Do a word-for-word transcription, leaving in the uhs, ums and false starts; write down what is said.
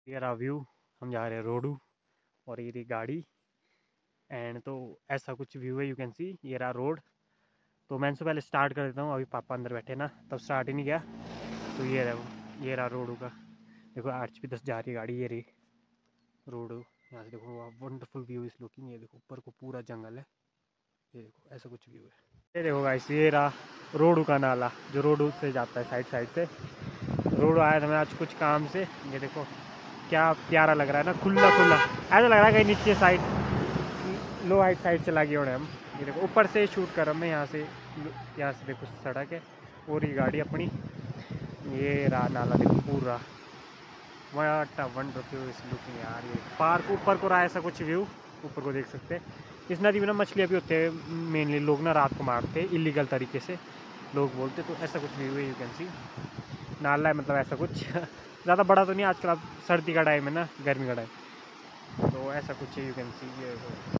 ये रहा व्यू। हम जा रहे हैं रोडू और ये रही गाड़ी एंड तो ऐसा कुछ व्यू है, यू कैन सी। ये रहा रोड। तो मैं इनसे पहले स्टार्ट कर देता हूँ, अभी पापा अंदर बैठे ना तब स्टार्ट ही नहीं किया। तो ये रहा ये रहा रोडू का। देखो आर्च भी दस जा रही है गाड़ी, ये रही रोडू। यहाँ से देखो वंडरफुल व्यू इस लुकिंग। ये देखो ऊपर को पूरा जंगल है, ये देखो ऐसा कुछ व्यू है। ये देखो गाइस ये रहा रोडू का नाला जो रोडू से जाता है साइड साइड से। रोड आया था मैं आज कुछ काम से। ये देखो क्या प्यारा लग रहा है ना, खुला खुला। ऐसा लग रहा है कहीं नीचे साइड लो हाइट साइड चला गया होने हम। ये देखो ऊपर से शूट कर रहा हूँ मैं यहाँ से। यहाँ से देखो सड़क है और ये गाड़ी अपनी। ये रहा नाला देखो पूरा। What a wonderful is looking यार। ये पार्क ऊपर को रहा ऐसा कुछ व्यू, ऊपर को देख सकते हैं। इस नदी में ना मछलियाँ भी होते हैं मेनली, लोग ना रात को मारते हैं इलीगल तरीके से लोग बोलते। तो ऐसा कुछ व्यू है, यू कैन सी। नाला है मतलब ऐसा कुछ ज़्यादा बड़ा तो नहीं, आजकल अब सर्दी का टाइम है ना, गर्मी का टाइम। तो ऐसा कुछ है, यू कैन सी। ये